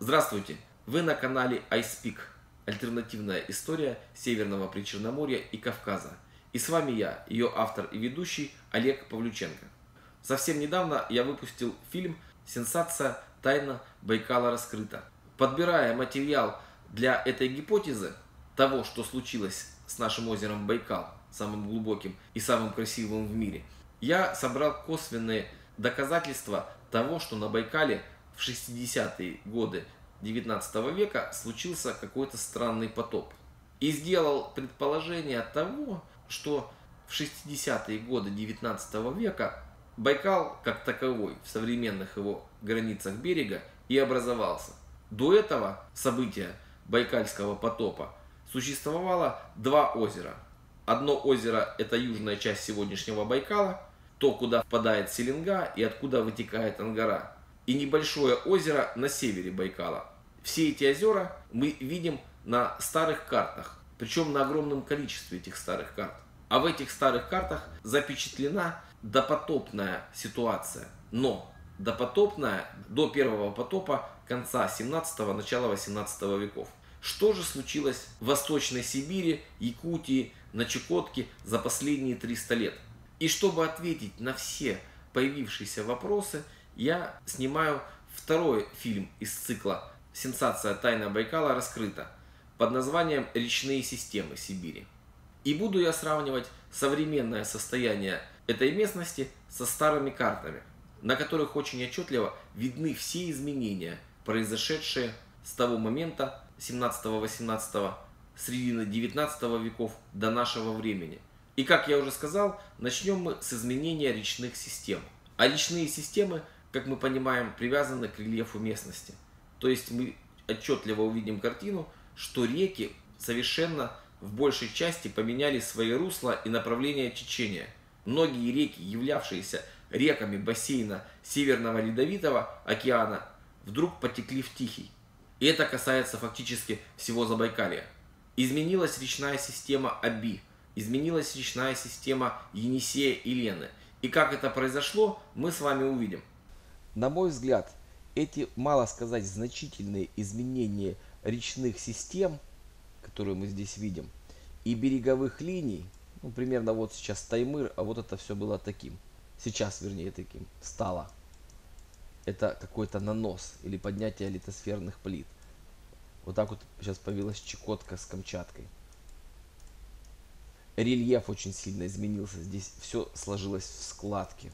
Здравствуйте! Вы на канале iSpeak. Альтернативная история Северного Причерноморья и Кавказа. И с вами я, ее автор и ведущий Олег Павлюченко. Совсем недавно я выпустил фильм «Сенсация. Тайна Байкала раскрыта». Подбирая материал для этой гипотезы, того, что случилось с нашим озером Байкал, самым глубоким и самым красивым в мире, я собрал косвенные доказательства того, что на Байкале в 60-е годы 19 века случился какой-то странный потоп. И сделал предположение того, что в 60-е годы 19 века Байкал как таковой в современных его границах берега и образовался. До этого события Байкальского потопа существовало два озера. Одно озеро — это южная часть сегодняшнего Байкала, то, куда впадает Селенга и откуда вытекает Ангара, и небольшое озеро на севере Байкала. Все эти озера мы видим на старых картах, причем на огромном количестве этих старых карт. А в этих старых картах запечатлена допотопная ситуация, но допотопная до первого потопа конца 17-го, начала 18 веков. Что же случилось в Восточной Сибири, Якутии, на Чукотке за последние 300 лет? И чтобы ответить на все появившиеся вопросы, я снимаю второй фильм из цикла «Сенсация. Тайна Байкала раскрыта» под названием «Речные системы Сибири». И буду я сравнивать современное состояние этой местности со старыми картами, на которых очень отчетливо видны все изменения, произошедшие с того момента 17-18, середины 19 веков до нашего времени. И как я уже сказал, начнем мы с изменения речных систем. А речные системы, как мы понимаем, привязаны к рельефу местности. То есть мы отчетливо увидим картину, что реки совершенно в большей части поменяли свои русла и направление течения. Многие реки, являвшиеся реками бассейна Северного Ледовитого океана, вдруг потекли в Тихий. И это касается фактически всего Забайкалья. Изменилась речная система Оби, изменилась речная система Енисея и Лены. И как это произошло, мы с вами увидим. На мой взгляд, эти, мало сказать, значительные изменения речных систем, которые мы здесь видим, и береговых линий, примерно вот сейчас Таймыр, а вот это все было таким. Сейчас, вернее, таким стало. Это какой-то нанос или поднятие литосферных плит. Вот так вот сейчас появилась Чукотка с Камчаткой. Рельеф очень сильно изменился. Здесь все сложилось в складки.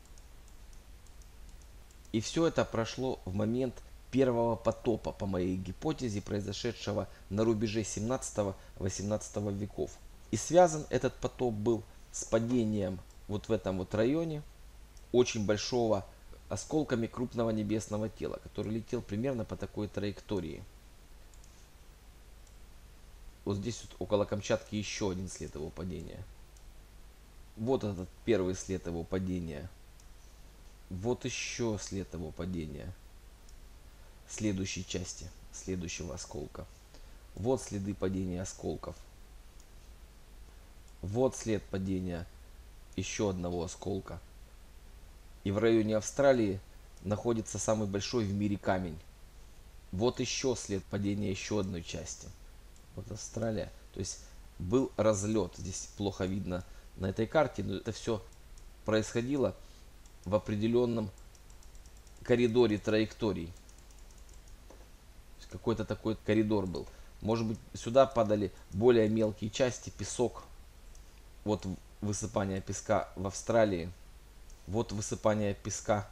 И все это прошло в момент первого потопа, по моей гипотезе, произошедшего на рубеже 17-18 веков. И связан этот потоп был с падением вот в этом вот районе очень большого осколками крупного небесного тела, который летел примерно по такой траектории. Вот здесь вот около Камчатки еще один след его падения. Вот этот первый след его падения. Вот еще след его падения. Следующей части, следующего осколка. Вот следы падения осколков. Вот след падения еще одного осколка. И в районе Австралии находится самый большой в мире камень. Вот еще след падения еще одной части. Вот Австралия. То есть был разлет. Здесь плохо видно на этой карте, но это все происходило в определенном коридоре траекторий. Какой-то такой коридор был. Может быть, сюда падали более мелкие части, песок. Вот высыпание песка в Австралии. Вот высыпание песка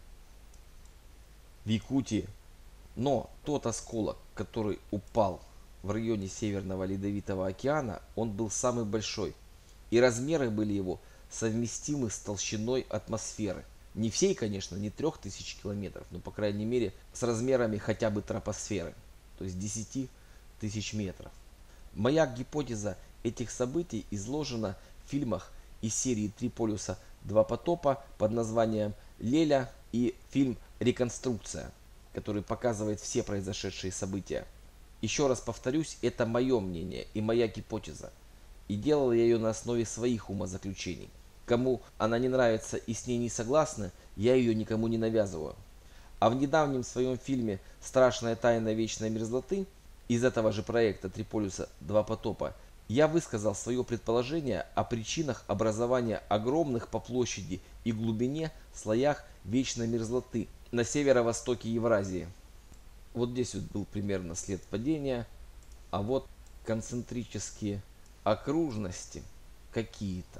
в Якутии. Но тот осколок, который упал в районе Северного Ледовитого океана, он был самый большой. И размеры были его совместимы с толщиной атмосферы. Не всей, конечно, не 3000 километров, но, по крайней мере, с размерами хотя бы тропосферы, то есть 10 тысяч метров. Моя гипотеза этих событий изложена в фильмах из серии «Три полюса, два потопа» под названием «Леля» и фильм «Реконструкция», который показывает все произошедшие события. Еще раз повторюсь, это мое мнение и моя гипотеза. И делал я ее на основе своих умозаключений. Кому она не нравится и с ней не согласны, я ее никому не навязываю. А в недавнем своем фильме «Страшная тайна вечной мерзлоты» из этого же проекта «Три полюса, два потопа» я высказал свое предположение о причинах образования огромных по площади и глубине слоях вечной мерзлоты на северо-востоке Евразии. Вот здесь вот был примерно след падения, а вот концентрические окружности какие-то,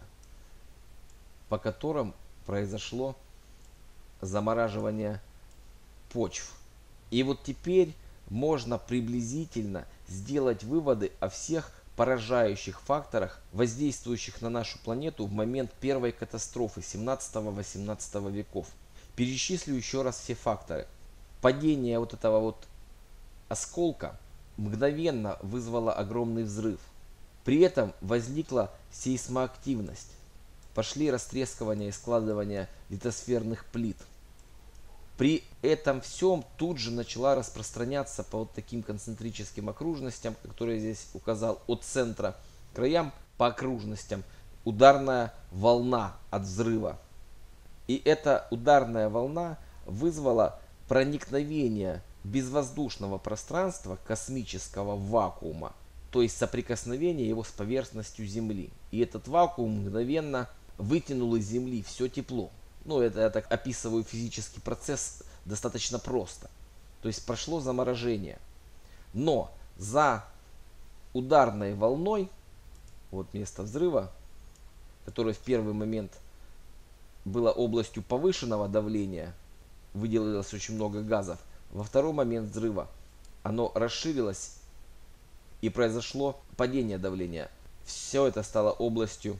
по которым произошло замораживание почв. И вот теперь можно приблизительно сделать выводы о всех поражающих факторах, воздействующих на нашу планету в момент первой катастрофы 17-18 веков. Перечислю еще раз все факторы. Падение вот этого вот осколка мгновенно вызвало огромный взрыв. При этом возникла сейсмоактивность. Пошли растрескивания и складывания литосферных плит. При этом всем тут же начала распространяться по вот таким концентрическим окружностям, которые я здесь указал, от центра к краям по окружностям, ударная волна от взрыва. И эта ударная волна вызвала проникновение безвоздушного пространства космического вакуума, то есть соприкосновение его с поверхностью Земли. И этот вакуум мгновенно вытянул из Земли все тепло. Ну, это я так описываю физический процесс достаточно просто. То есть прошло заморожение. Но за ударной волной, вот место взрыва, которое в первый момент было областью повышенного давления, выделилось очень много газов. Во второй момент взрыва оно расширилось и произошло падение давления. Все это стало областью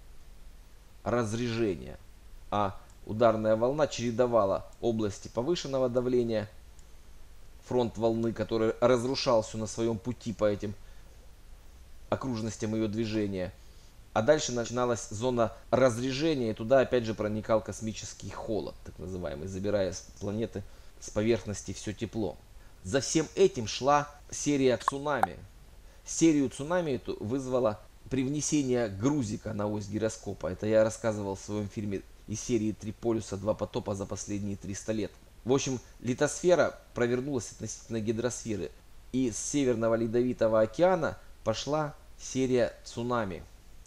разрежения. А ударная волна чередовала области повышенного давления, фронт волны, который разрушался на своем пути по этим окружностям ее движения. А дальше начиналась зона разрежения, и туда опять же проникал космический холод, так называемый, забирая с планеты, с поверхности все тепло. За всем этим шла серия цунами. Серию цунами эту вызвала привнесение грузика на ось гироскопа. Это я рассказывал в своем фильме из серии «Три полюса, два потопа» за последние 300 лет. В общем, литосфера провернулась относительно гидросферы. И с Северного Ледовитого океана пошла серия цунами,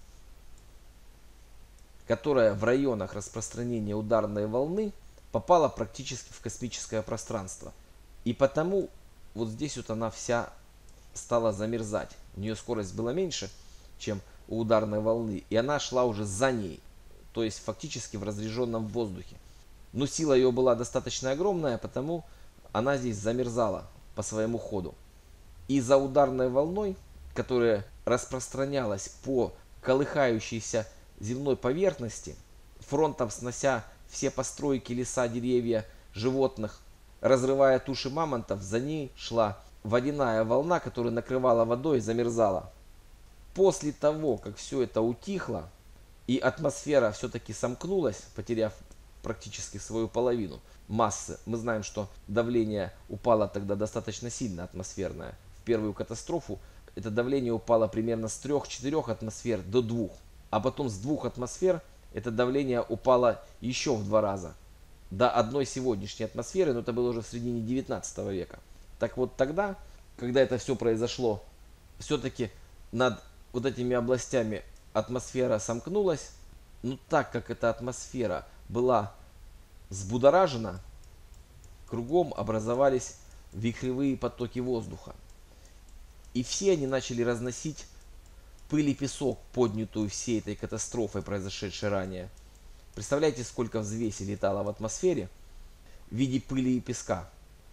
которая в районах распространения ударной волны попала практически в космическое пространство. И потому вот здесь вот она вся стала замерзать. У нее скорость была меньше, чем у ударной волны, и она шла уже за ней, то есть фактически в разреженном воздухе. Но сила ее была достаточно огромная, потому она здесь замерзала по своему ходу. И за ударной волной, которая распространялась по колыхающейся земной поверхности, фронтом снося все постройки, леса, деревья, животных, разрывая туши мамонтов, за ней шла водяная волна, которая накрывала водой и замерзала. После того, как все это утихло, и атмосфера все-таки сомкнулась, потеряв практически свою половину массы, мы знаем, что давление упало тогда достаточно сильно атмосферное. В первую катастрофу это давление упало примерно с 3-4 атмосфер до 2. А потом с 2 атмосфер это давление упало еще в 2 раза. До одной сегодняшней атмосферы, но это было уже в середине 19 века. Так вот тогда, когда это все произошло, все-таки над вот этими областями атмосфера сомкнулась. Но так как эта атмосфера была взбудоражена, кругом образовались вихревые потоки воздуха. И все они начали разносить пыль и песок, поднятую всей этой катастрофой, произошедшей ранее. Представляете, сколько взвеси летало в атмосфере в виде пыли и песка.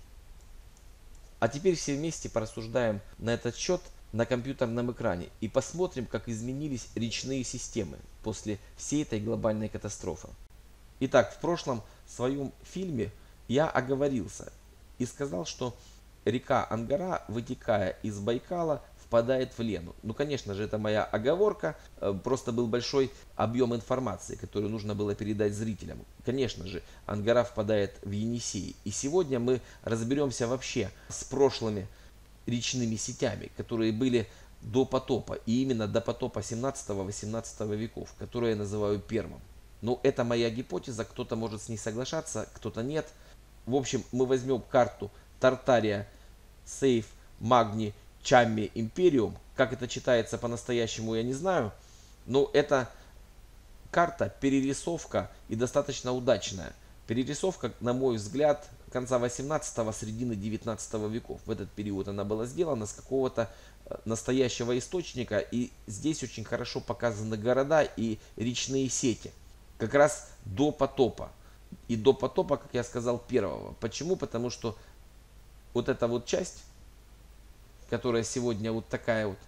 А теперь все вместе порассуждаем на этот счет на компьютерном экране и посмотрим, как изменились речные системы после всей этой глобальной катастрофы. Итак, в прошлом своем фильме я оговорился и сказал, что река Ангара, вытекая из Байкала, впадает в Лену. Ну, конечно же, это моя оговорка, просто был большой объем информации, который нужно было передать зрителям. Конечно же, Ангара впадает в Енисей. И сегодня мы разберемся вообще с прошлыми речными сетями, которые были до потопа, и именно до потопа 17-18 веков, которые я называю первым. Но это моя гипотеза, кто-то может с ней соглашаться, кто-то нет. В общем, мы возьмем карту Тартария, Сейф, Магни, Чамми, Империум. Как это читается по-настоящему, я не знаю. Но это карта, перерисовка и достаточно удачная. Перерисовка, на мой взгляд, конца 18-го, середины 19 веков. В этот период она была сделана с какого-то настоящего источника. И здесь очень хорошо показаны города и речные сети. Как раз до потопа. И до потопа, как я сказал, первого. Почему? Потому что вот эта вот часть, которая сегодня вот такая вот,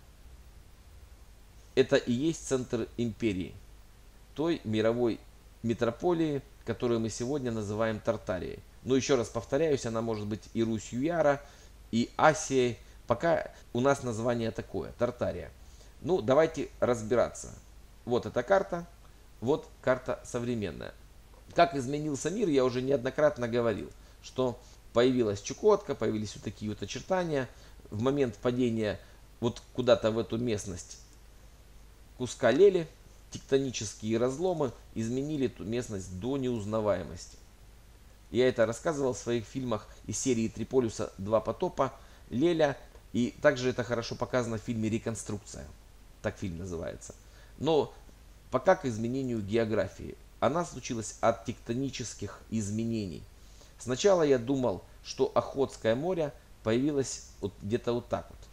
это и есть центр империи. Той мировой метрополии, которую мы сегодня называем Тартарией. Но еще раз повторяюсь, она может быть и Русью Яра, и Асией. Пока у нас название такое, Тартария. Ну, давайте разбираться. Вот эта карта, вот карта современная. Как изменился мир, я уже неоднократно говорил, что появилась Чукотка, появились вот такие вот очертания. В момент падения вот куда-то в эту местность куска лели, тектонические разломы изменили эту местность до неузнаваемости. Я это рассказывал в своих фильмах из серии «Три полюса. Два потопа», «Леля», и также это хорошо показано в фильме «Реконструкция». Так фильм называется. Но пока к изменению географии. Она случилась от тектонических изменений. Сначала я думал, что Охотское море появилось вот где-то вот так вот.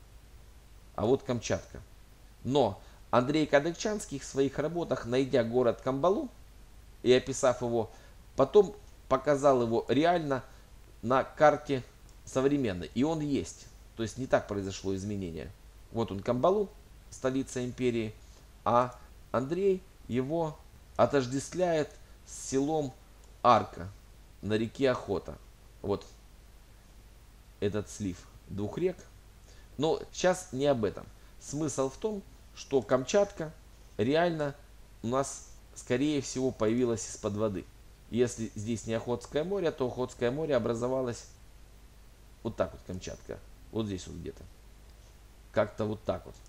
А вот Камчатка. Но Андрей Кадыкчанский в своих работах, найдя город Камбалу и описав его, потом показал его реально на карте современной. И он есть. То есть не так произошло изменение. Вот он Камбалу, столица империи, а Андрей его отождествляет с селом Арка на реке Охота. Вот этот слив двух рек. Но сейчас не об этом. Смысл в том, что Камчатка реально у нас, скорее всего, появилась из-под воды. Если здесь не Охотское море, то Охотское море образовалось вот так вот, Камчатка. Вот здесь вот где-то. Как-то вот так вот.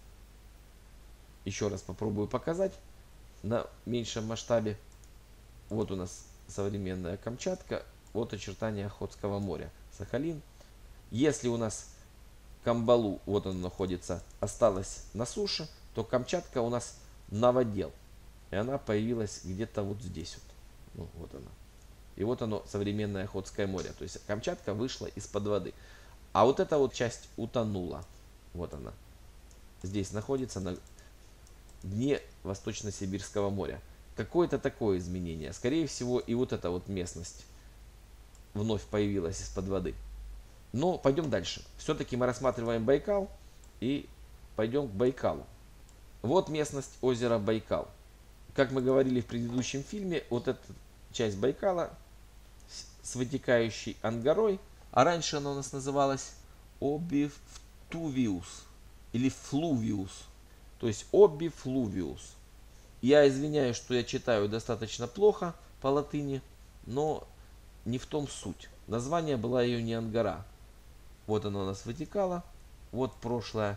Еще раз попробую показать на меньшем масштабе. Вот у нас современная Камчатка. Вот очертания Охотского моря. Сахалин. Если у нас Камбалу, вот он находится, осталось на суше, то Камчатка у нас новодел. И она появилась где-то вот здесь вот. Ну, вот она. И вот оно, современное Охотское море. То есть Камчатка вышла из-под воды. А вот эта вот часть утонула. Вот она. Здесь находится на дне Восточно-Сибирского моря. Какое-то такое изменение. Скорее всего, и вот эта вот местность вновь появилась из-под воды. Но пойдем дальше. Все-таки мы рассматриваем Байкал и пойдем к Байкалу. Вот местность озера Байкал. Как мы говорили в предыдущем фильме, вот эта часть Байкала с вытекающей Ангарой, а раньше она у нас называлась Обифлувиус или Флувиус, то есть Обифлувиус. Я извиняюсь, что я читаю достаточно плохо по латыни, но не в том суть. Название была ее не Ангара. Вот она у нас вытекала, вот прошлый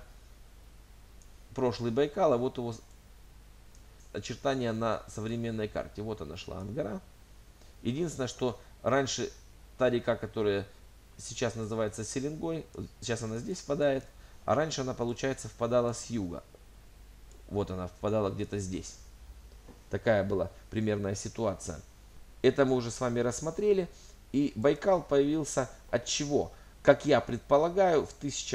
Байкал, а вот его очертания на современной карте. Вот она шла, Ангара. Единственное, что раньше та река, которая сейчас называется Селенгой, сейчас она здесь впадает, а раньше она, получается, впадала с юга. Вот она впадала где-то здесь. Такая была примерная ситуация. Это мы уже с вами рассмотрели. И Байкал появился от чего? Как я предполагаю, в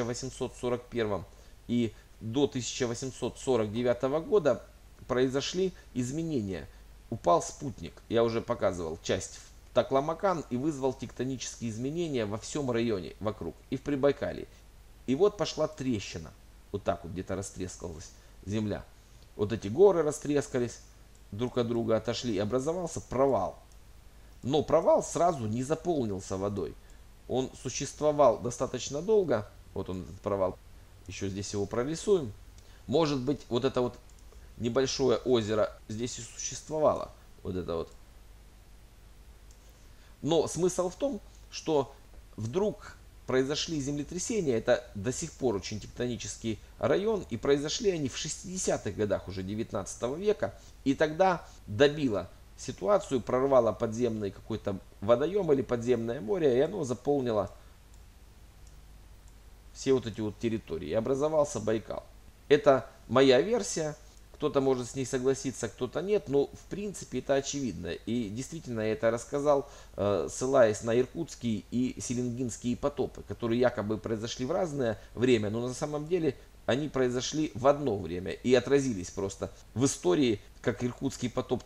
1841 и до 1849 года произошли изменения. Упал спутник, я уже показывал часть в Такламакан, и вызвал тектонические изменения во всем районе вокруг и в Прибайкалье. И вот пошла трещина, вот так вот где-то растрескалась земля. Вот эти горы растрескались, друг от друга отошли, и образовался провал. Но провал сразу не заполнился водой. Он существовал достаточно долго. Вот он, этот провал. Еще здесь его прорисуем. Может быть, вот это вот небольшое озеро здесь и существовало. Вот это вот. Но смысл в том, что вдруг произошли землетрясения. Это до сих пор очень тектонический район. И произошли они в 60-х годах уже 19 века. И тогда добило ситуацию, прорвало подземный какой-то водоем или подземное море, и оно заполнило все вот эти вот территории. И образовался Байкал. Это моя версия. Кто-то может с ней согласиться, кто-то нет, но в принципе это очевидно. И действительно я это рассказал, ссылаясь на иркутские и селенгинские потопы, которые якобы произошли в разное время, но на самом деле они произошли в одно время и отразились просто в истории, как иркутский потоп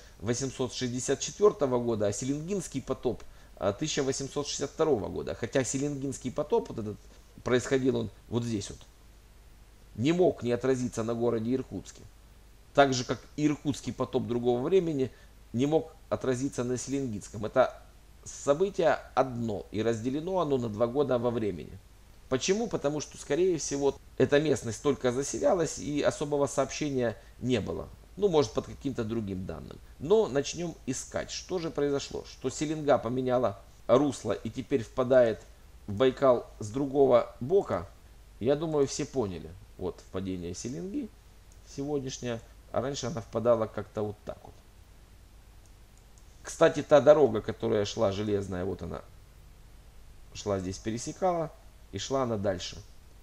1864 года, а селенгинский потоп 1862 года. Хотя селенгинский потоп, вот этот, происходил он вот здесь вот, не мог не отразиться на городе Иркутске. Так же, как и иркутский потоп другого времени не мог отразиться на селенгинском. Это событие одно, и разделено оно на 2 года во времени. Почему? Потому что, скорее всего, эта местность только заселялась, и особого сообщения не было. Ну, может, под каким-то другим данным. Но начнем искать, что же произошло. Что Селенга поменяла русло и теперь впадает в Байкал с другого бока, я думаю, все поняли. Вот впадение Селенги сегодняшнее. А раньше она впадала как-то вот так вот. Кстати, та дорога, которая шла железная, вот она шла здесь, пересекала, и шла она дальше.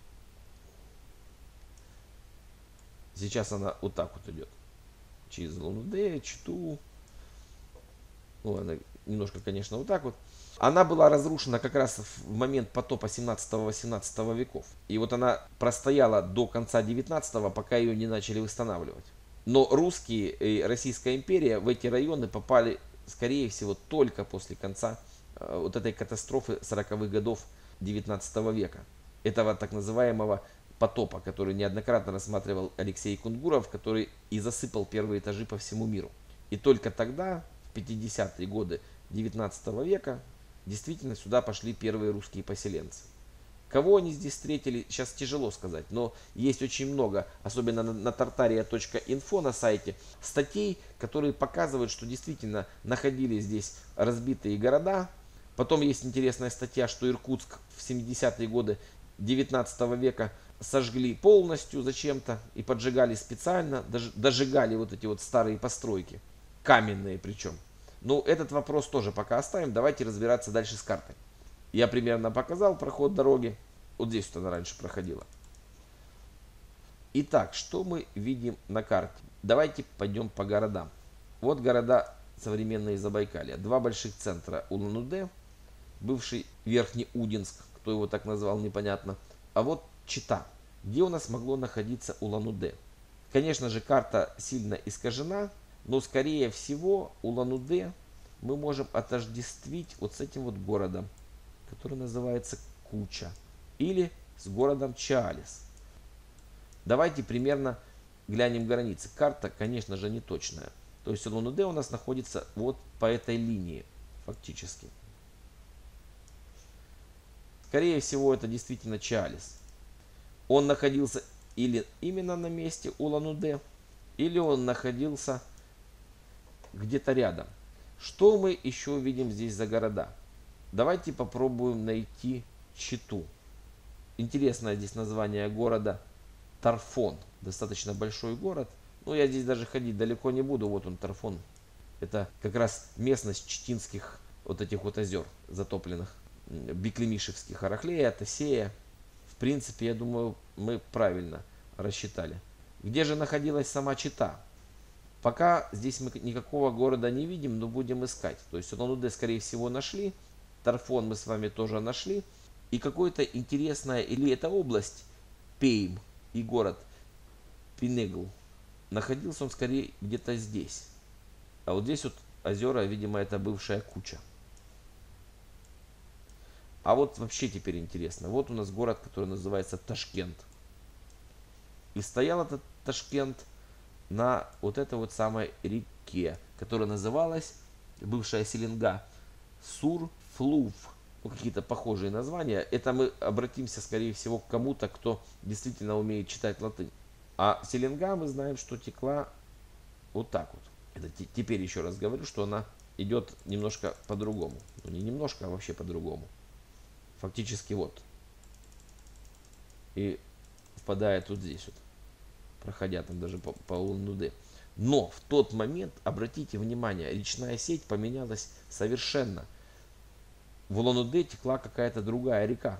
Сейчас она вот так вот идет. Через Улан-Удэ, Читу. Ну, она немножко, конечно, вот так вот. Она была разрушена как раз в момент потопа 17-18 веков. И вот она простояла до конца 19-го, пока ее не начали восстанавливать. Но русские и Российская империя в эти районы попали, скорее всего, только после конца вот этой катастрофы 40-х годов 19 века. Этого так называемого потопа, который неоднократно рассматривал Алексей Кунгуров, который и засыпал первые этажи по всему миру. И только тогда, в 50-е годы 19 века, действительно сюда пошли первые русские поселенцы. Кого они здесь встретили, сейчас тяжело сказать, но есть очень много, особенно на tartaria.info на сайте, статей, которые показывают, что действительно находились здесь разбитые города. Потом есть интересная статья, что Иркутск в 70-е годы 19 века сожгли полностью зачем-то и поджигали специально, дожигали вот эти вот старые постройки, каменные причем. Но этот вопрос тоже пока оставим, давайте разбираться дальше с картой. Я примерно показал проход дороги. Вот здесь вот она раньше проходила. Итак, что мы видим на карте? Давайте пойдем по городам. Вот города современные Забайкалья. 2 больших центра. Улан-Удэ, бывший Верхнеудинск, кто его так назвал, непонятно. А вот Чита, где у нас могло находиться Улан-Удэ. Конечно же, карта сильно искажена, но скорее всего Улан-Удэ мы можем отождествить вот с этим вот городом, который называется Куча, или с городом Чаалис. Давайте примерно глянем границы. Карта, конечно же, не точная. То есть Улан-Удэ у нас находится вот по этой линии, фактически. Скорее всего, это действительно Чаалис. Он находился или именно на месте Улан-Удэ, или он находился где-то рядом. Что мы еще видим здесь за города? Давайте попробуем найти Читу. Интересное здесь название города Тарфон. Достаточно большой город. Но я здесь даже ходить далеко не буду. Вот он, Тарфон. Это как раз местность читинских вот этих вот озер затопленных. Беклемишевских, Арахлея, Тосея. В принципе, я думаю, мы правильно рассчитали. Где же находилась сама Чита? Пока здесь мы никакого города не видим, но будем искать. То есть Улан-Удэ, скорее всего, нашли. Тарфон мы с вами тоже нашли. И какое-то интересное, или это область Пейм и город Пинегл. Находился он скорее где-то здесь. А вот здесь вот озера, видимо, это бывшая Куча. А вот вообще теперь интересно. Вот у нас город, который называется Ташкент. И стоял этот Ташкент на вот этой вот самой реке, которая называлась, бывшая Селенга, Сур-Флув. Ну, какие-то похожие названия. Это мы обратимся, скорее всего, к кому-то, кто действительно умеет читать латынь. А Селенга, мы знаем, что текла вот так вот. Это теперь еще раз говорю, что она идет немножко по-другому. Ну, не немножко, а вообще по-другому. Фактически вот. И впадает вот здесь вот, проходя там даже по Улан-Удэ. Но в тот момент, обратите внимание, речная сеть поменялась совершенно. В Улан-Удэ текла какая-то другая река,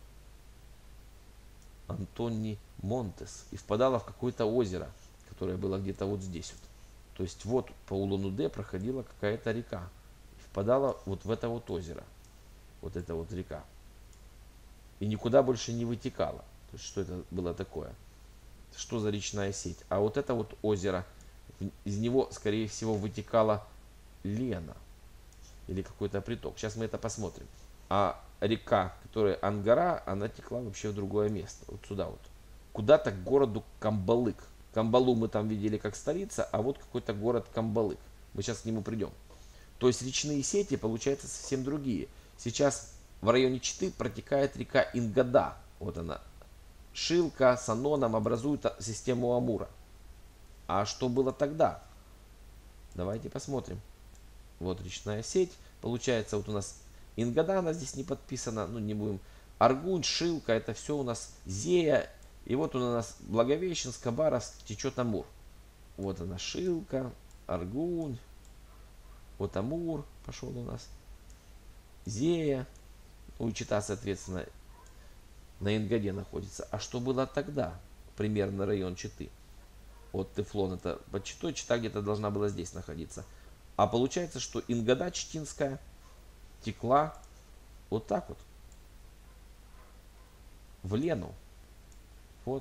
Антони Монтес, и впадала в какое-то озеро, которое было где-то вот здесь вот. То есть вот по Улан-Удэ проходила какая-то река, и впадала вот в это вот озеро, вот эта вот река. И никуда больше не вытекала. То есть что это было такое? Что за речная сеть? А вот это вот озеро, из него, скорее всего, вытекала Лена или какой-то приток. Сейчас мы это посмотрим. А река, которая Ангара, она текла вообще в другое место. Вот сюда вот. Куда-то к городу Камбалык. Камбалу мы там видели как столица, а вот какой-то город Камбалык. Мы сейчас к нему придем. То есть речные сети, получаются совсем другие. Сейчас в районе Читы протекает река Ингада. Вот она. Шилка с Аноном образуют систему Амура. А что было тогда? Давайте посмотрим. Вот речная сеть. Получается, вот у нас Ингада, она здесь не подписана. Ну, не будем. Аргунь, Шилка, это все у нас Зея. И вот у нас Благовещенск, Хабаровск, течет Амур. Вот она Шилка, Аргунь. Вот Амур пошел у нас. Зея. Ну, и Чита, соответственно, на Ингаде находится. А что было тогда? Примерно район Читы. Вот Тефлон это под Читой. Чита где-то должна была здесь находиться. А получается, что Ингада Читинская текла вот так вот. В Лену. Вот.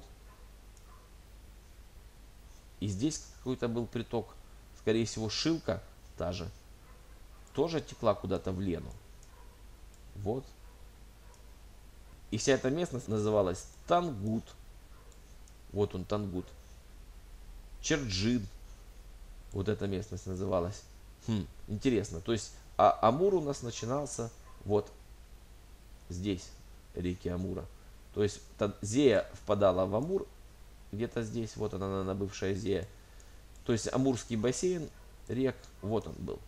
И здесь какой-то был приток. Скорее всего, Шилка та же. Тоже текла куда-то в Лену. Вот. И вся эта местность называлась Тангут. Вот он, Тангут. Черджин. Вот эта местность называлась. Интересно. То есть Амур у нас начинался вот здесь, реки Амура. То есть Зея впадала в Амур, где-то здесь, вот она, наверное, бывшая Зея. То есть Амурский бассейн рек, вот он был.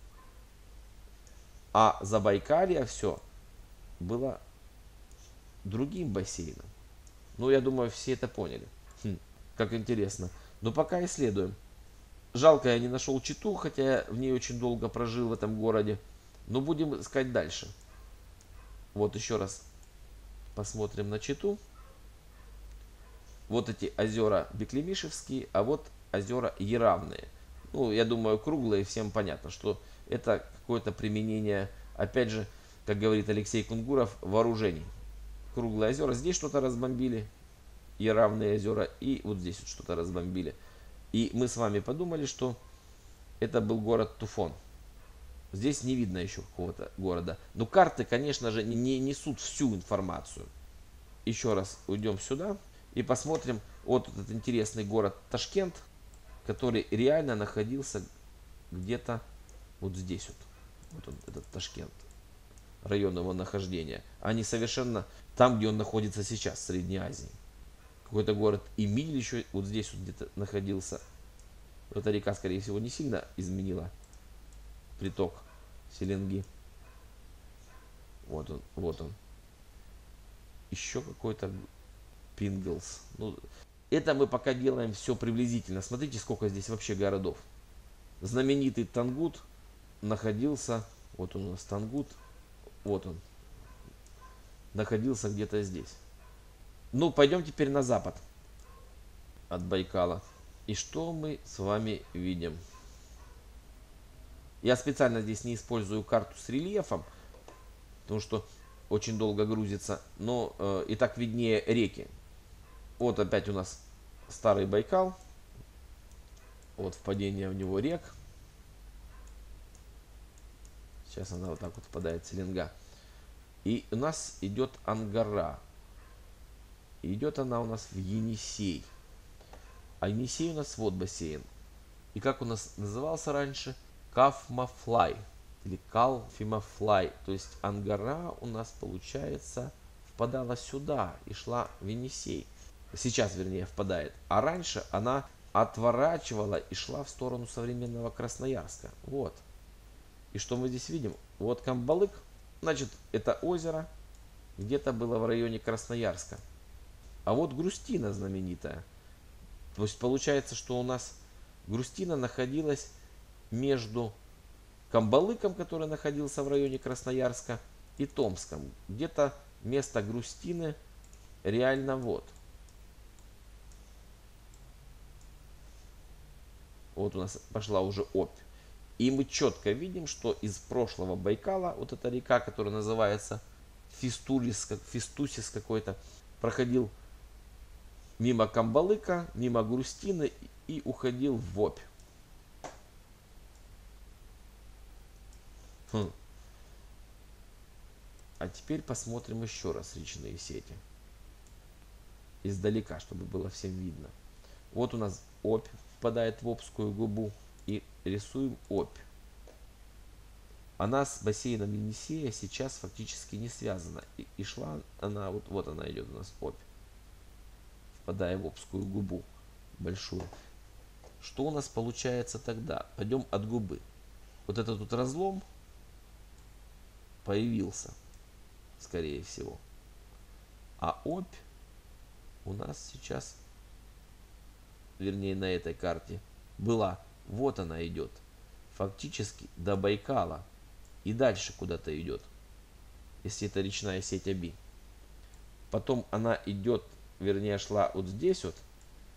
А Забайкалье все было другим бассейном. Ну, я думаю, все это поняли. Как интересно. Но пока исследуем. Жалко, я не нашел Читу, хотя я в ней очень долго прожил в этом городе. Но будем искать дальше. Вот еще раз посмотрим на Читу. Вот эти озера Беклемишевские, а вот озера Яравные. Ну, я думаю, круглые, всем понятно, что это какое-то применение, опять же, как говорит Алексей Кунгуров, вооружений. Круглые озера, здесь что-то разбомбили, Яравные озера, и вот здесь вот что-то разбомбили. И мы с вами подумали, что это был город Туфон. Здесь не видно еще какого-то города. Но карты, конечно же, не несут всю информацию. Еще раз уйдем сюда и посмотрим вот этот интересный город Ташкент, который реально находился где-то вот здесь вот. Вот он, этот Ташкент. Район его нахождения. А не совершенно там, где он находится сейчас, в Средней Азии. Какой-то город Эмиль еще вот здесь вот где-то находился. Эта река, скорее всего, не сильно изменила приток Селенги. Вот он, вот он. Еще какой-то Пинглс. Ну, это мы пока делаем все приблизительно. Смотрите, сколько здесь вообще городов. Знаменитый Тангут находился, вот он у нас Тангут, вот он, находился где-то здесь. Ну, пойдем теперь на запад от Байкала. И что мы с вами видим? Я специально здесь не использую карту с рельефом, потому что очень долго грузится. Но и так виднее реки. Вот опять у нас старый Байкал. Вот впадение в него рек. Сейчас она вот так вот впадает, Селенга. И у нас идет Ангара. И идет она у нас в Енисей. А Енисей у нас вот бассейн. И как у нас назывался раньше? Кафмафлай. Или Калфимафлай. То есть Ангара у нас, получается, впадала сюда и шла в Енисей. Сейчас, вернее, впадает. А раньше она отворачивала и шла в сторону современного Красноярска. Вот. И что мы здесь видим? Вот Камбалык. Значит, это озеро где-то было в районе Красноярска. А вот Грустина знаменитая. То есть получается, что у нас Грустина находилась между Камбалыком, который находился в районе Красноярска, и Томском. Где-то место Грустины реально вот. Вот у нас пошла уже Обь. И мы четко видим, что из прошлого Байкала, вот эта река, которая называется Фистусис какой-то, проходил мимо Камбалыка, мимо Грустины и уходил в Обь. А теперь посмотрим еще раз речные сети. Издалека, чтобы было всем видно. Вот у нас Обь впадает в Обскую губу. И рисуем Обь. Она с бассейном Енисея сейчас фактически не связана. И шла она, вот она идет у нас Обь. Впадая в Обскую губу большую. Что у нас получается тогда? Пойдем от губы. Вот этот тут разлом появился, скорее всего. А Обь у нас сейчас, вернее на этой карте, была. Вот она идет. Фактически до Байкала. И дальше куда-то идет. Если это речная сеть Оби. Потом она идет, вернее шла вот здесь вот.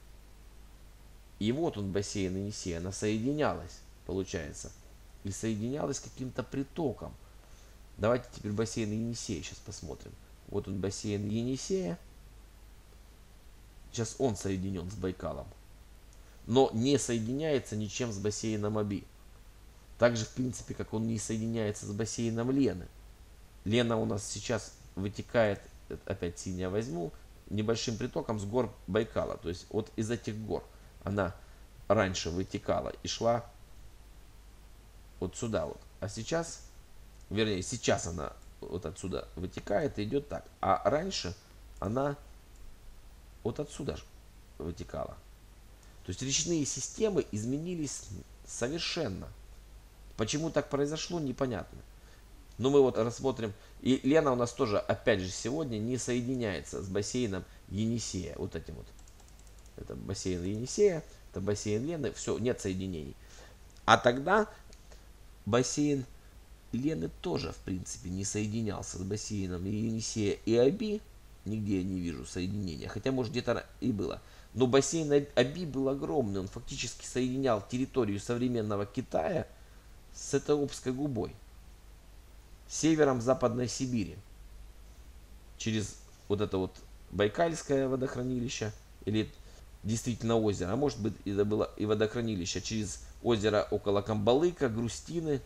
И вот он бассейн Енисея. Она соединялась, получается. И соединялась каким-то притоком. Давайте теперь бассейн Енисея сейчас посмотрим. Вот он бассейн Енисея. Сейчас он соединен с Байкалом. Но не соединяется ничем с бассейном Оби. Так же, в принципе, как он не соединяется с бассейном Лены. Лена у нас сейчас вытекает, опять синяя возьму, небольшим притоком с гор Байкала. То есть вот из этих гор она раньше вытекала и шла вот сюда вот. А сейчас, вернее, сейчас она вот отсюда вытекает и идет так. А раньше она вот отсюда вытекала. То есть речные системы изменились совершенно. Почему так произошло, непонятно. Но мы вот рассмотрим. И Лена у нас тоже, опять же, сегодня не соединяется с бассейном Енисея. Вот этим вот. Это бассейн Енисея, это бассейн Лены. Все, нет соединений. А тогда бассейн Лены тоже, в принципе, не соединялся с бассейном Енисея и Оби. Нигде я не вижу соединения. Хотя, может, где-то и было. Но бассейн Оби был огромный. Он фактически соединял территорию современного Китая с этой Обской губой. Севером Западной Сибири. Через вот это вот Байкальское водохранилище. Или действительно озеро. А может быть, это было и водохранилище. Через озеро около Камбалыка, Грустины.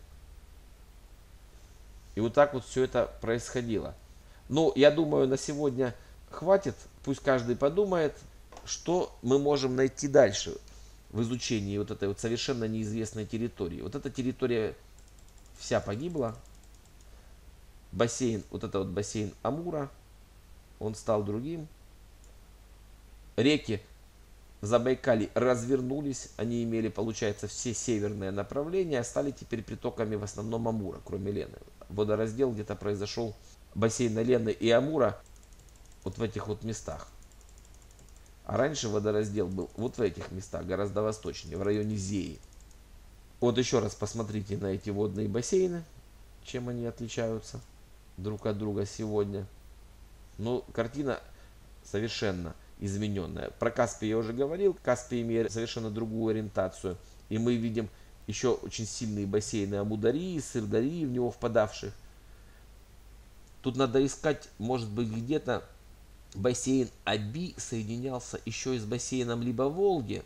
И вот так вот все это происходило. Ну, я думаю, на сегодня хватит. Пусть каждый подумает, что мы можем найти дальше в изучении вот этой вот совершенно неизвестной территории. Вот эта территория вся погибла. Бассейн, вот это вот бассейн Амура, он стал другим. Реки в Забайкалье развернулись, они имели, получается, все северные направления, стали теперь притоками в основном Амура, кроме Лены. Водораздел где-то произошел бассейна Лены и Амура вот в этих вот местах. А раньше водораздел был вот в этих местах, гораздо восточнее, в районе Зеи. Вот еще раз посмотрите на эти водные бассейны, чем они отличаются друг от друга сегодня. Ну, картина совершенно измененная. Про Каспий я уже говорил. Каспий имеет совершенно другую ориентацию. И мы видим еще очень сильные бассейны Амударии, Сырдарии, в него впадавших. Тут надо искать, может быть, где-то бассейн Оби соединялся еще и с бассейном либо Волги,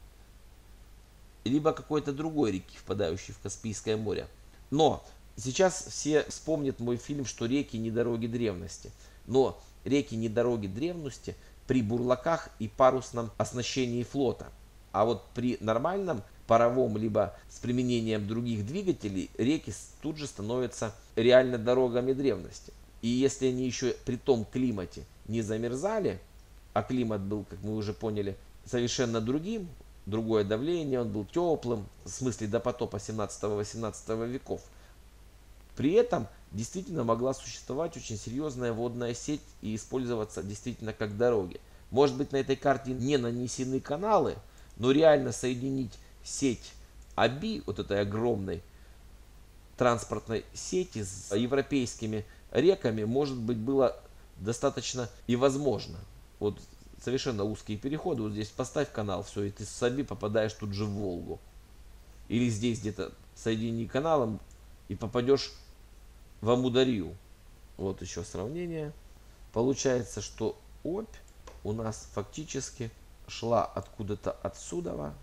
либо какой-то другой реки, впадающей в Каспийское море. Но сейчас все вспомнят мой фильм, что реки не дороги древности. Но реки не дороги древности при бурлаках и парусном оснащении флота. А вот при нормальном паровом, либо с применением других двигателей, реки тут же становятся реально дорогами древности. И если они еще при том климате не замерзали, а климат был, как мы уже поняли, совершенно другим, другое давление, он был теплым, в смысле до потопа 17-18 веков, при этом действительно могла существовать очень серьезная водная сеть и использоваться действительно как дороги. Может быть, на этой карте не нанесены каналы, но реально соединить сеть АБИ, вот этой огромной транспортной сети с европейскими реками, может быть, было достаточно и возможно. Вот совершенно узкие переходы, вот здесь поставь канал, все, и ты с АБИ попадаешь тут же в Волгу. Или здесь где-то соедини каналом и попадешь в Амударью. Вот еще сравнение. Получается, что Обь у нас фактически шла откуда-то отсюда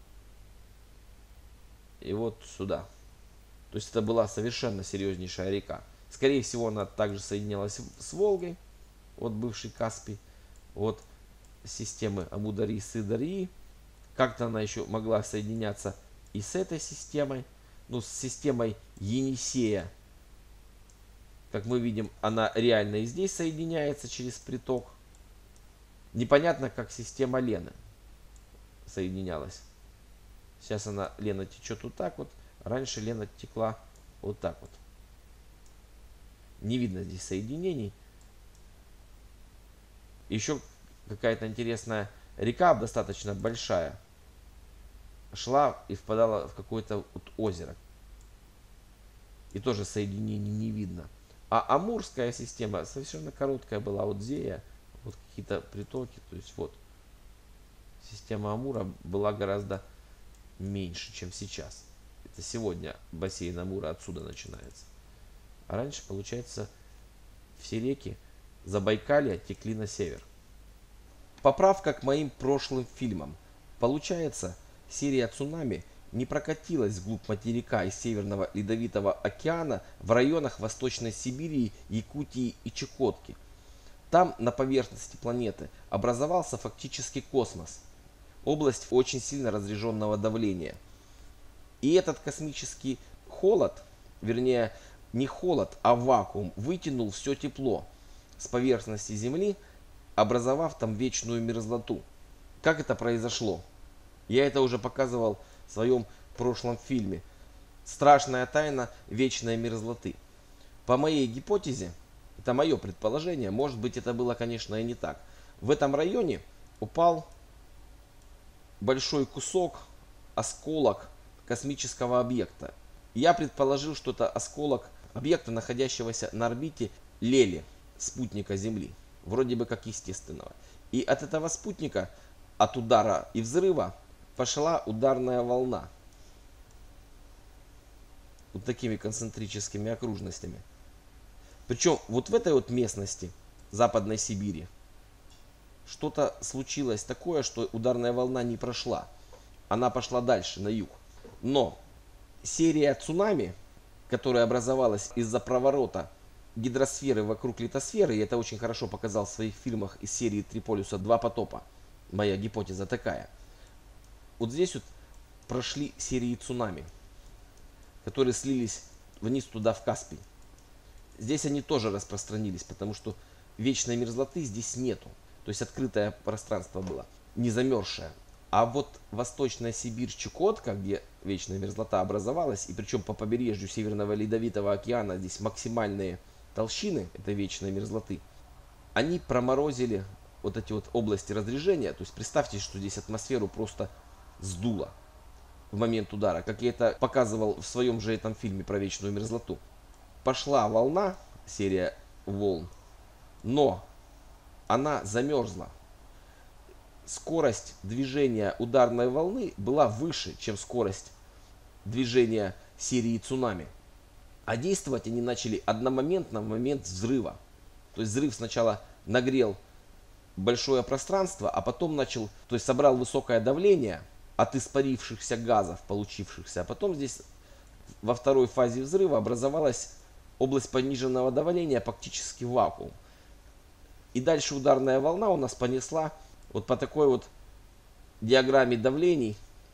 и вот сюда. То есть это была совершенно серьезнейшая река. Скорее всего, она также соединялась с Волгой, вот бывший Каспий, вот системы Амударьи, Сырдарьи. Как-то она еще могла соединяться и с этой системой, ну, с системой Енисея. Как мы видим, она реально и здесь соединяется через приток. Непонятно, как система Лены соединялась. Сейчас она, Лена, течет вот так вот. Раньше Лена текла вот так вот. Не видно здесь соединений. Еще какая-то интересная река, достаточно большая, шла и впадала в какое-то вот озеро. И тоже соединений не видно. А Амурская система совершенно короткая была. Вот Зея, вот какие-то притоки. То есть вот система Амура была гораздо меньше, чем сейчас. Это сегодня бассейн Амура отсюда начинается. А раньше, получается, все реки Забайкалья текли на север. Поправка к моим прошлым фильмам. Получается, серия «Цунами» не прокатилась вглубь материка и Северного Ледовитого океана в районах Восточной Сибири, Якутии и Чукотки. Там, на поверхности планеты, образовался фактически космос. Область очень сильно разряженного давления. И этот космический холод, вернее, не холод, а вакуум, вытянул все тепло с поверхности Земли, образовав там вечную мерзлоту. Как это произошло? Я это уже показывал в своем прошлом фильме. Страшная тайна вечной мерзлоты. По моей гипотезе, это мое предположение, может быть, это было, конечно, и не так. В этом районе упал большой кусок, осколок космического объекта. Я предположил, что это осколок объекта, находящегося на орбите Лели, спутника Земли, вроде бы как естественного. И от этого спутника, от удара и взрыва, пошла ударная волна. Вот такими концентрическими окружностями. Причем вот в этой вот местности, Западной Сибири, что-то случилось такое, что ударная волна не прошла. Она пошла дальше, на юг. Но серия цунами, которая образовалась из-за проворота гидросферы вокруг литосферы, и это очень хорошо показал в своих фильмах из серии «Три полюса. Два потопа». Моя гипотеза такая. Вот здесь вот прошли серии цунами, которые слились вниз туда, в Каспий. Здесь они тоже распространились, потому что вечной мерзлоты здесь нету. То есть открытое пространство было, не замерзшее. А вот Восточная Сибирь, Чукотка, где вечная мерзлота образовалась, и причем по побережью Северного Ледовитого океана здесь максимальные толщины этой вечной мерзлоты, они проморозили вот эти вот области разрежения. То есть представьте, что здесь атмосферу просто сдуло в момент удара, как я это показывал в своем же этом фильме про вечную мерзлоту. Пошла волна, серия волн, но она замерзла. Скорость движения ударной волны была выше, чем скорость движения серии цунами. А действовать они начали одномоментно в момент взрыва. То есть взрыв сначала нагрел большое пространство, а потом начал, то есть собрал высокое давление от испарившихся газов, получившихся. А потом здесь во второй фазе взрыва образовалась область пониженного давления, фактически вакуум. И дальше ударная волна у нас понесла вот по такой вот диаграмме давлений.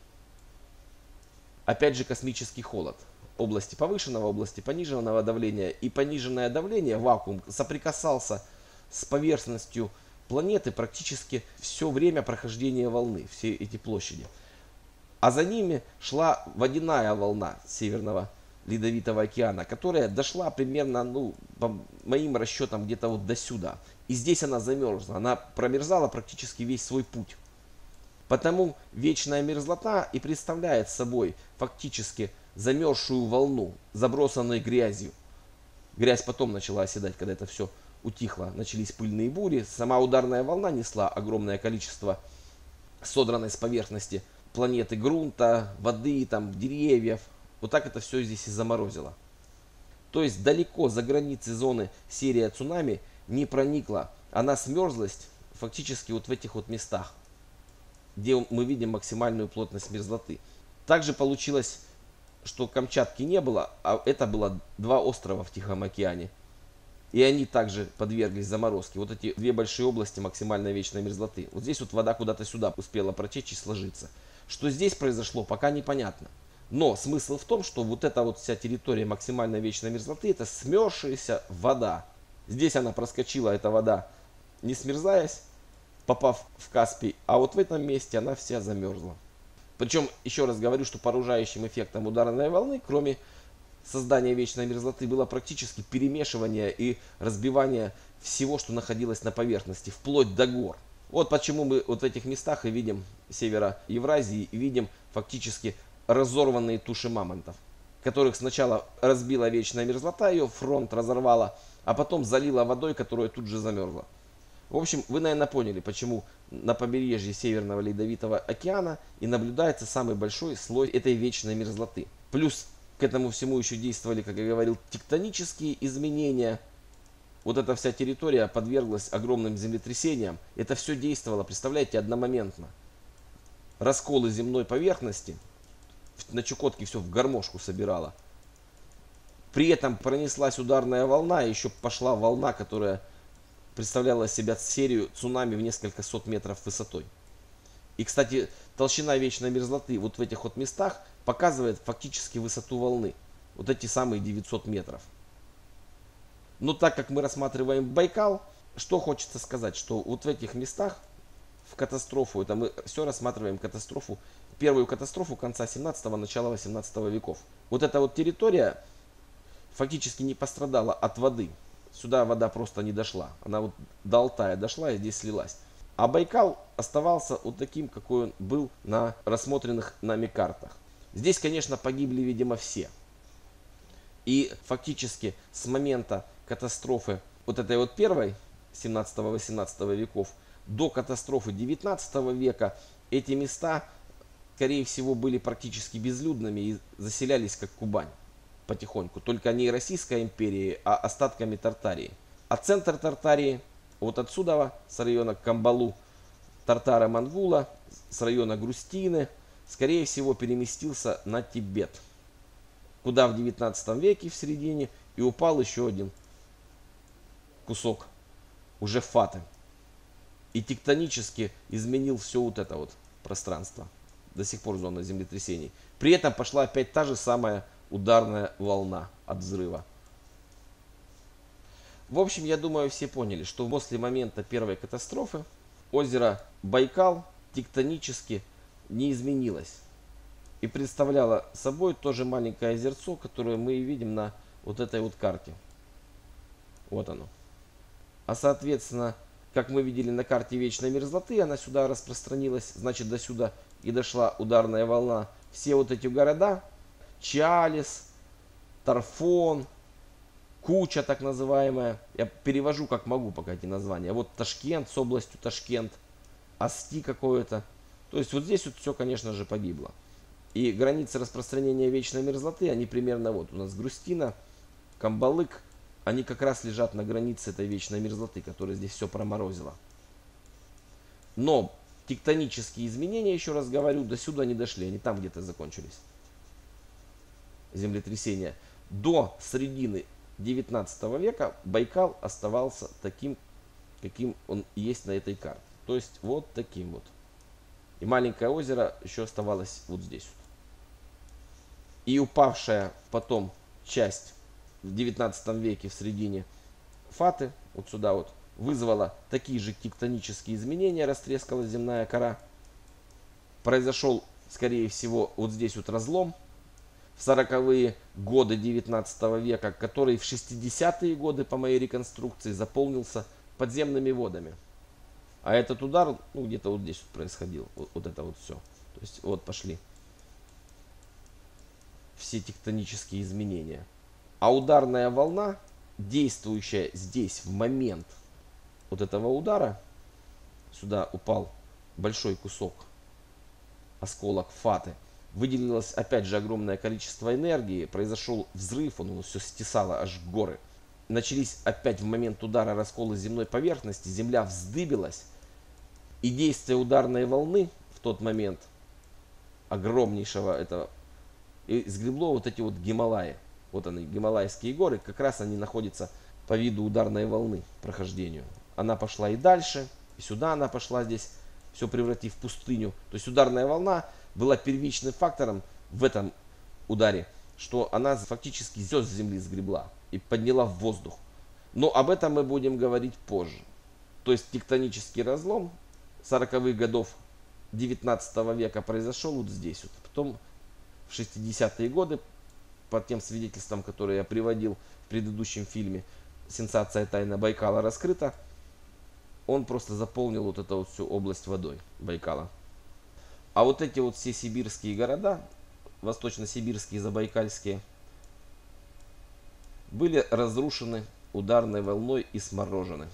Опять же космический холод. Области повышенного, области пониженного давления. И пониженное давление, вакуум, соприкасался с поверхностью планеты практически все время прохождения волны, все эти площади. А за ними шла водяная волна Северного Ледовитого океана, которая дошла примерно, ну, по моим расчетам, где-то вот до сюда. И здесь она замерзла. Она промерзала практически весь свой путь. Потому вечная мерзлота и представляет собой фактически замерзшую волну, забросанной грязью. Грязь потом начала оседать, когда это все утихло. Начались пыльные бури. Сама ударная волна несла огромное количество содранной с поверхности планеты грунта, воды, там, деревьев. Вот так это все здесь и заморозило. То есть далеко за границы зоны серия цунами не проникла. Она смерзлость фактически вот в этих вот местах, где мы видим максимальную плотность мерзлоты. Также получилось, что Камчатки не было, а это было два острова в Тихом океане. И они также подверглись заморозке. Вот эти две большие области максимальной вечной мерзлоты. Вот здесь вот вода куда-то сюда успела протечь и сложиться. Что здесь произошло, пока непонятно. Но смысл в том, что вот эта вот вся территория максимальной вечной мерзлоты, это смерзшаяся вода. Здесь она проскочила, эта вода, не смерзаясь, попав в Каспий, а вот в этом месте она вся замерзла. Причем, еще раз говорю, что поружающим эффектом ударной волны, кроме создания вечной мерзлоты, было практически перемешивание и разбивание всего, что находилось на поверхности, вплоть до гор. Вот почему мы вот в этих местах и видим севера Евразии, и видим фактически разорванные туши мамонтов, которых сначала разбила вечная мерзлота, ее фронт разорвала, а потом залила водой, которая тут же замерзла. В общем, вы, наверное, поняли, почему на побережье Северного Ледовитого океана и наблюдается самый большой слой этой вечной мерзлоты. Плюс к этому всему еще действовали, как я говорил, тектонические изменения. Вот эта вся территория подверглась огромным землетрясениям. Это все действовало, представляете, одномоментно. Расколы земной поверхности на Чукотке все в гармошку собирало. При этом пронеслась ударная волна, и еще пошла волна, которая представляла из себя серию цунами в несколько сот метров высотой. И, кстати, толщина вечной мерзлоты вот в этих вот местах показывает фактически высоту волны. Вот эти самые 900 метров. Но так как мы рассматриваем Байкал, что хочется сказать, что вот в этих местах в катастрофу, это мы все рассматриваем катастрофу, первую катастрофу конца 17-го, начала 18 веков. Вот эта вот территория фактически не пострадала от воды. Сюда вода просто не дошла. Она вот до Алтая дошла и здесь слилась. А Байкал оставался вот таким, какой он был на рассмотренных нами картах. Здесь, конечно, погибли, видимо, все. И фактически с момента катастрофы вот этой вот первой 17-18 веков до катастрофы 19 века эти места, скорее всего, были практически безлюдными и заселялись как Кубань потихоньку. Только не Российской империи, а остатками Тартарии. А центр Тартарии вот отсюда, с района Камбалу, Тартара-Монгула, с района Грустины, скорее всего, переместился на Тибет, куда в 19 веке в середине и упал еще один кусок уже Фаты. И тектонически изменил все вот это вот пространство. До сих пор зона землетрясений. При этом пошла опять та же самая ударная волна от взрыва. В общем, я думаю, все поняли, что после момента первой катастрофы озеро Байкал тектонически не изменилось. И представляло собой тоже маленькое озерцо, которое мы и видим на вот этой вот карте. Вот оно. А соответственно, как мы видели на карте вечной мерзлоты, она сюда распространилась, значит, до сюда и дошла ударная волна. Все вот эти города, Чалис, Тарфон, Куча так называемая, я перевожу как могу пока эти названия. Вот Ташкент с областью Ташкент, Асти какое-то. То есть вот здесь вот все, конечно же, погибло. И границы распространения вечной мерзлоты, они примерно вот. У нас Грустина, Камбалык, они как раз лежат на границе этой вечной мерзлоты, которая здесь все проморозила. Но тектонические изменения, еще раз говорю, до сюда не дошли, они там где-то закончились. Землетрясения. До середины 19 века Байкал оставался таким, каким он есть на этой карте. То есть вот таким вот. И маленькое озеро еще оставалось вот здесь вот. И упавшая потом часть в 19 веке в середине Фаты, вот сюда вот, вызвала такие же тектонические изменения, растрескалась земная кора. Произошел, скорее всего, вот здесь вот разлом в 40-е годы 19 века, который в 60-е годы по моей реконструкции заполнился подземными водами. А этот удар, ну, где-то вот здесь вот происходил. Вот это вот все. То есть вот пошли все тектонические изменения. А ударная волна, действующая здесь в момент вот этого удара, сюда упал большой кусок, осколок фаты, выделилось опять же огромное количество энергии, произошел взрыв, он все стесало аж в горы. Начались опять в момент удара расколы земной поверхности, земля вздыбилась, и действие ударной волны в тот момент огромнейшего этого и сгребло вот эти вот Гималаи. Вот они, Гималайские горы, как раз они находятся по виду ударной волны прохождению. Она пошла и дальше, и сюда она пошла здесь, все превратив в пустыню. То есть ударная волна была первичным фактором в этом ударе, что она фактически все с земли сгребла и подняла в воздух. Но об этом мы будем говорить позже. То есть тектонический разлом 40-х годов 19 века произошел вот здесь вот. Потом в 60-е годы, по тем свидетельствам, которые я приводил в предыдущем фильме «Сенсация тайна Байкала раскрыта», он просто заполнил вот эту вот всю область водой Байкала. А вот эти вот все сибирские города, восточно-сибирские, забайкальские, были разрушены ударной волной и сморожены.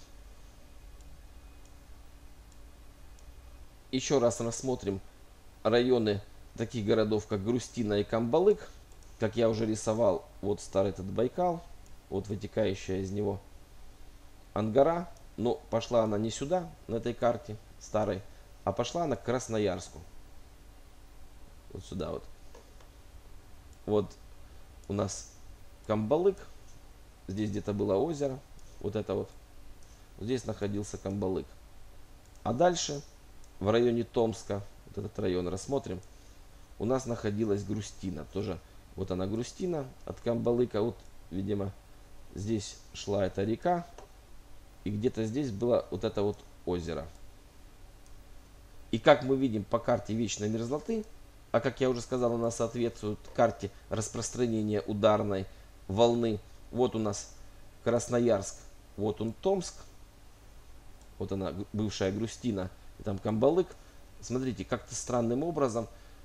Еще раз рассмотрим районы таких городов, как Грустина и Камбалык. Как я уже рисовал, вот старый этот Байкал, вот вытекающая из него Ангара. Но пошла она не сюда, на этой карте старой, а пошла она к Красноярску. Вот сюда вот. Вот у нас Камбалык. Здесь где-то было озеро. Вот это вот. Здесь находился Камбалык. А дальше, в районе Томска, вот этот район рассмотрим, у нас находилась Грустина. Тоже вот она Грустина от Камбалыка. Вот, видимо, здесь шла эта река. И где-то здесь было вот это вот озеро. И как мы видим по карте вечной мерзлоты, а как я уже сказал, она соответствует карте распространения ударной волны. Вот у нас Красноярск, вот он Томск, вот она бывшая Грустина, и там Камбалык. Смотрите, как-то странным образом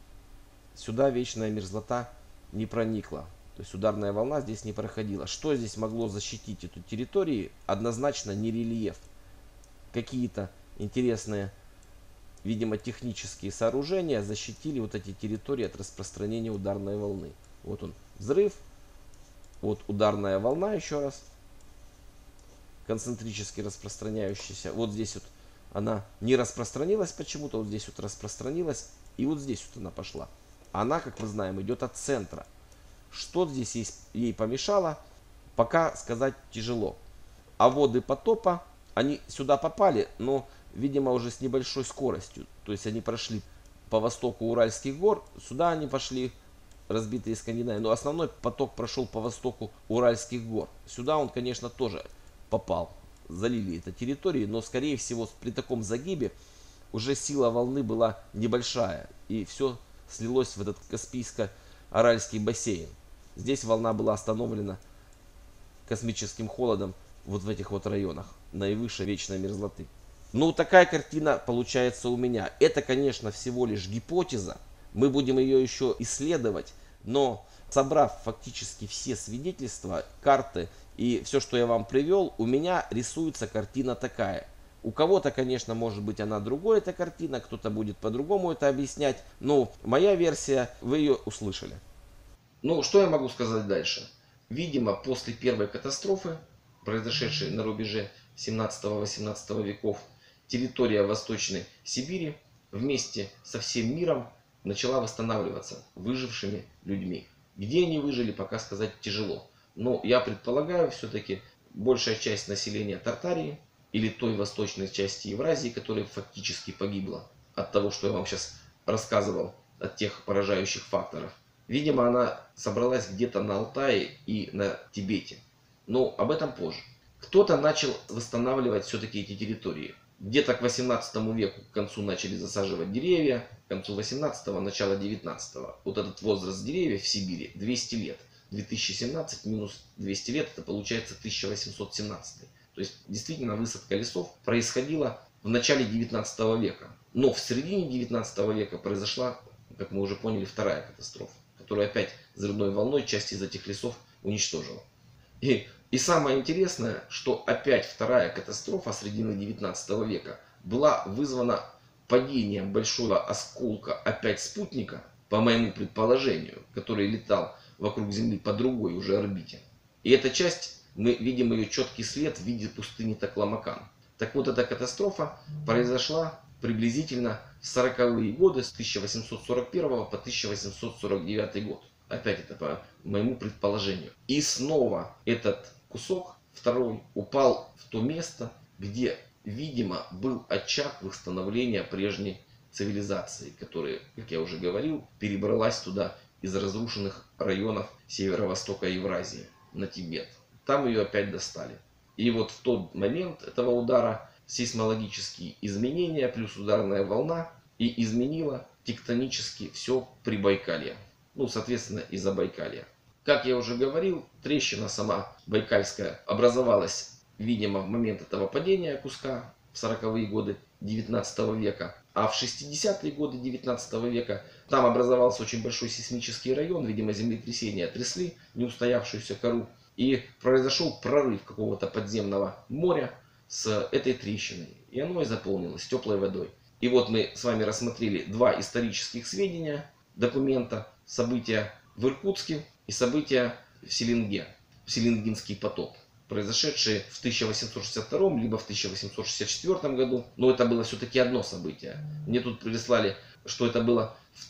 сюда вечная мерзлота не проникла. То есть ударная волна здесь не проходила. Что здесь могло защитить эту территорию? Однозначно не рельеф. Какие-то интересные, видимо, технические сооружения защитили вот эти территории от распространения ударной волны. Вот он, взрыв. Вот ударная волна еще раз. Концентрически распространяющаяся. Вот здесь вот она не распространилась почему-то. Вот здесь вот распространилась. И вот здесь вот она пошла. Она, как мы знаем, идет от центра. Что здесь ей помешало, пока сказать тяжело. А воды потопа, они сюда попали, но, видимо, уже с небольшой скоростью. То есть они прошли по востоку Уральских гор, сюда они пошли, разбитые Скандинавии. Но основной поток прошел по востоку Уральских гор. Сюда он, конечно, тоже попал. Залили это территории, но, скорее всего, при таком загибе уже сила волны была небольшая. И все слилось в этот Каспийско-Аральский бассейн. Здесь волна была остановлена космическим холодом вот в этих вот районах наивысшей вечной мерзлоты. Ну, такая картина получается у меня. Это, конечно, всего лишь гипотеза. Мы будем ее еще исследовать. Но, собрав фактически все свидетельства, карты и все, что я вам привел, у меня рисуется картина такая. У кого-то, конечно, может быть она другой, эта картина, кто-то будет по-другому это объяснять. Но моя версия, вы ее услышали. Ну, что я могу сказать дальше? Видимо, после первой катастрофы, произошедшей на рубеже 17-18 веков, территория Восточной Сибири вместе со всем миром начала восстанавливаться выжившими людьми. Где они выжили, пока сказать тяжело. Но я предполагаю, все-таки большая часть населения Тартарии или той восточной части Евразии, которая фактически погибла от того, что я вам сейчас рассказывал, от тех поражающих факторов. Видимо, она собралась где-то на Алтае и на Тибете. Но об этом позже. Кто-то начал восстанавливать все-таки эти территории. Где-то к 18 веку к концу начали засаживать деревья. К концу 18-го, начало 19-го. Вот этот возраст деревьев в Сибири 200 лет. 2017 минус 200 лет, это получается 1817. То есть действительно высадка лесов происходила в начале 19 века. Но в середине 19 века произошла, как мы уже поняли, вторая катастрофа, которая опять взрывной волной часть из этих лесов уничтожила. И самое интересное, что опять вторая катастрофа середины 19 века была вызвана падением большого осколка опять спутника, по моему предположению, который летал вокруг Земли по другой уже орбите. И эта часть, мы видим ее четкий след в виде пустыни Такламакан. Так вот, эта катастрофа произошла приблизительно в 40-е годы, с 1841 по 1849 год. Опять это по моему предположению. И снова этот кусок, второй, упал в то место, где, видимо, был очаг восстановления прежней цивилизации, которая, как я уже говорил, перебралась туда из разрушенных районов северо-востока Евразии на Тибет. Там ее опять достали. И вот в тот момент этого удара сейсмологические изменения плюс ударная волна и изменила тектонически все Прибайкалье. Ну, соответственно, и Забайкалье. Как я уже говорил, трещина сама байкальская образовалась, видимо, в момент этого падения куска в 40-е годы 19 века. А в 60-е годы 19 века там образовался очень большой сейсмический район, видимо, землетрясения трясли неустоявшуюся кору. И произошел прорыв какого-то подземного моря с этой трещиной. И оно и заполнилось теплой водой. И вот мы с вами рассмотрели два исторических сведения, документа, события в Иркутске и события в Селенге, Селенгинский потоп, произошедшие в 1862 либо в 1864 году. Но это было все-таки одно событие. Мне тут прислали, что это было в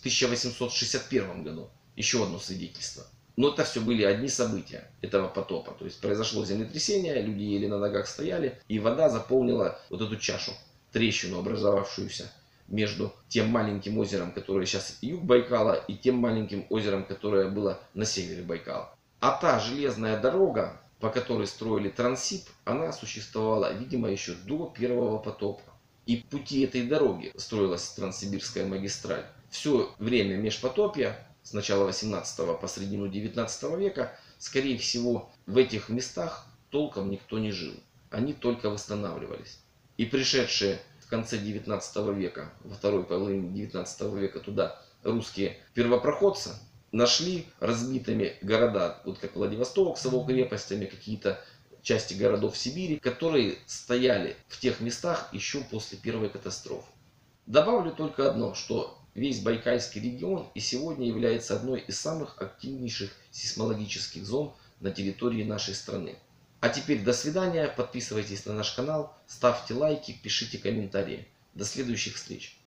1861 году. Еще одно свидетельство. Но это все были одни события этого потопа. То есть произошло землетрясение, люди еле на ногах стояли, и вода заполнила вот эту чашу, трещину, образовавшуюся между тем маленьким озером, которое сейчас юг Байкала, и тем маленьким озером, которое было на севере Байкала. А та железная дорога, по которой строили Транссиб, она существовала, видимо, еще до первого потопа. И пути этой дороги строилась Транссибирская магистраль. Все время межпотопья, с начала 18 по середину 19 века, скорее всего, в этих местах толком никто не жил. Они только восстанавливались. И пришедшие в конце 19 века, во второй половине 19 века туда русские первопроходцы нашли разбитыми города, вот как Владивосток с его крепостями, какие-то части городов Сибири, которые стояли в тех местах еще после первой катастрофы. Добавлю только одно, что весь Байкальский регион и сегодня является одной из самых активнейших сейсмологических зон на территории нашей страны. А теперь до свидания, подписывайтесь на наш канал, ставьте лайки, пишите комментарии. До следующих встреч!